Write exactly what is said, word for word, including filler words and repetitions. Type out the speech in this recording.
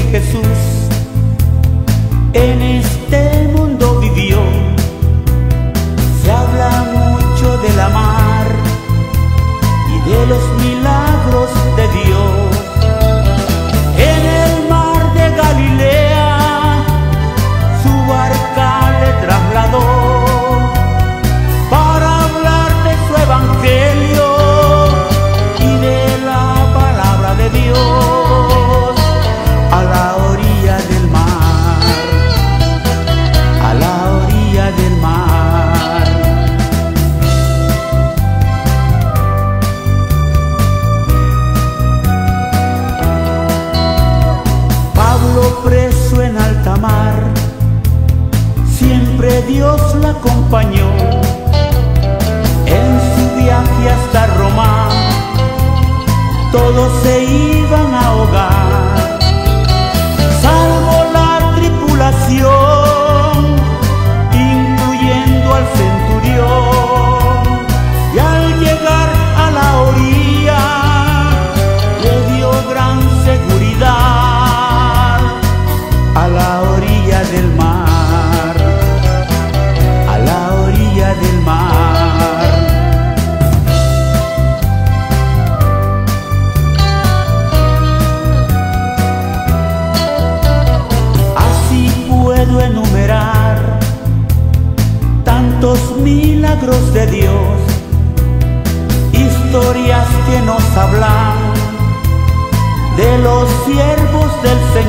Jesús en este mundo vivió. Se habla mucho de la mar y de los milagros de Dios. En el mar de Galilea su barca le trasladó para hablar de su evangelio y de la palabra de Dios. A la orilla del mar, a la orilla del mar. Pablo preso en alta mar, siempre Dios la acompañó. En su viaje hasta Roma, todos se iban a ahogar, salvo la tripulación, incluyendo al centurión. Y al llegar a la orilla, le dio gran seguridad. A la orilla del mar, a la orilla del mar. Así puedo enumerar tantos milagros de Dios, historias que nos hablan de los siervos del Señor.